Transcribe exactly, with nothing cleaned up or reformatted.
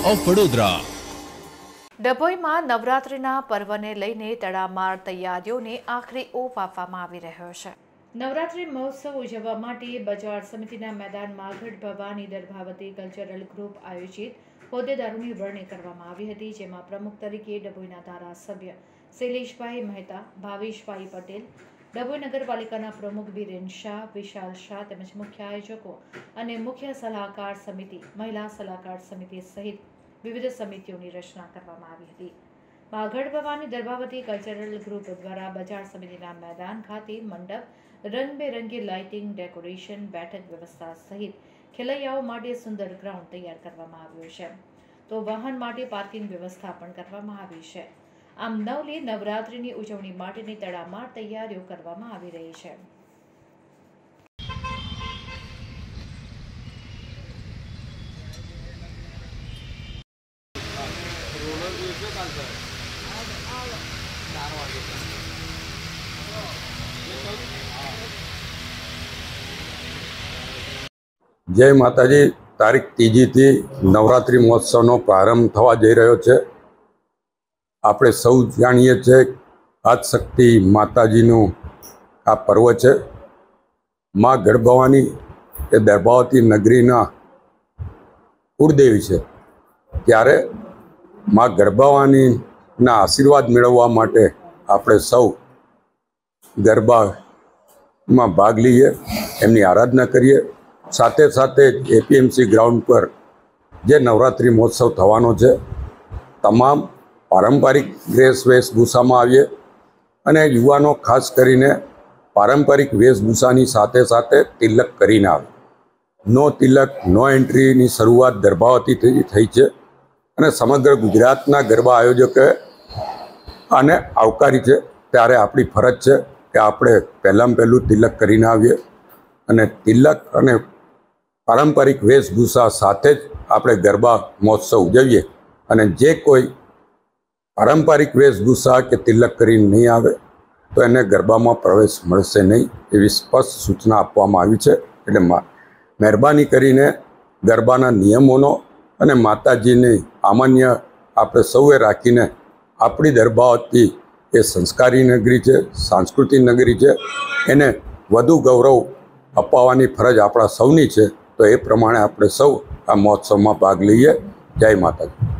Of Vadodara. ડભોઈમાં નવરાત્રિના પર્વને લઈને તડામાર તૈયારીઓને આખરી ઓપ આપવામાં આવી રહ્યો છે। નવરાત્રિ મહોત્સવ ઉજવવા માટે બજાર સમિતિના મેદાનમાં ગઢ ભવાની દર્ભાવતી કલ્ચરલ ગ્રુપ આયોજિત હોદ્દેદારોની વરણી કરવામાં આવી હતી, જેમાં પ્રમુખ તરીકે ડભોઈના ધારાસભ્ય શૈલેષભાઈ મહેતા, ભાવેશભાઈ પટેલ, ડભોઈ નગરપાલિકાના પ્રમુખ બીરેન શાહ, વિશાલ શાહ તેમજ મુખ્ય આયોજકો અને મુખ્ય સલાહકાર સમિતિ, મહિલા સલાહકાર સમિતિ સહિત વિવિધ સમિતિઓની રચના કરવામાં આવી હતી। ગઢ ભવાની દર્ભાવતી કલ્ચરલ ગ્રુપ દ્વારા બજાર સમિતિના મેદાન ખાતે મંડપ, રંગબેરંગી લાઇટિંગ, ડેકોરેશન, બેઠક વ્યવસ્થા સહિત ખેલૈયાઓ માટે સુંદર ગ્રાઉન્ડ તૈયાર કરવામાં આવ્યું છે, તો વાહન માટે પાર્કિંગ વ્યવસ્થા પણ કરવામાં આવી છે। આમ નવલી નવરાત્રિની ઉજવણી માટેની તડામાર તૈયારીઓ કરવામાં આવી રહી છે। जय माताजी। तारीख तीजी थी नवरात्रि महोत्सव प्रारंभ थवा जई रह्यो छे। आपणे सौ जाणीए छे आदिशक्ति माताजीनुं आ पर्व छे। मां गढ़ भवानी ए दर्भावती नगरीना कुलदेवी छे, त्यारे मां गढ़ भवानीना आशीर्वाद मेळववा माटे आपणे सौ गरबामां भाग लईए, एमनी आराधना करीए। साथे साथे एपीएमसी ग्राउंड पर जे नवरात्रि महोत्सव थवानो छे, तमाम पारंपरिक ड्रेस वेशभूषामां आवीए अने युवानो खास करीने पारंपरिक वेशभूषानी साथे साथे तिलक करीने आवे। नो तिलक नो एंट्रीनी शरूआत दर्भावती थई थई छे अने समग्र गुजरातना गरबा आयोजके आने आवकारी छे। त्यारे आपणी फरज छे के आपणे पहेलामां पहेलुं तिलक करीने आवीए अने तिलक अने पारंपरिक वेशभूषा साथे ज आपणे गरबा महोत्सव उजवीए अने जे कोई पारंपरिक वेशभूषा के तिलक करीने नहीं आवे तो एने गरबामां प्रवेश मळशे नहीं, एवी स्पष्ट सूचना आपवामां आवी छे। एटले महेरबानी करीने गरबाना नियमोनो अने माताजीनी आमान्य आपणे सौए राखीने आपणी दर्भावती ए संस्कारी नगरी छे, सांस्कृतिक नगरी छे, एने वधु गौरव अपाववानी फरज आपणा सौनी छे। तो ए प्रमाणे आपणे सौ आ महोत्सवमां भाग लईए। जय माताजी।